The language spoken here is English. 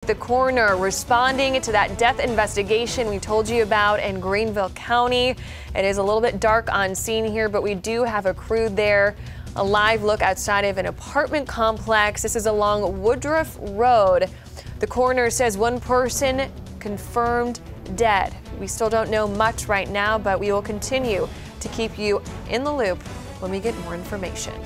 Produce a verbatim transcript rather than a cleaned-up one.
the coroner responding to that death investigation we told you about in Greenville County. It is a little bit dark on scene here, but we do have a crew there. A live look outside of an apartment complex. This is along Woodruff Road. The coroner says one person confirmed dead. We still don't know much right now, but we will continue to keep you in the loop when we get more information.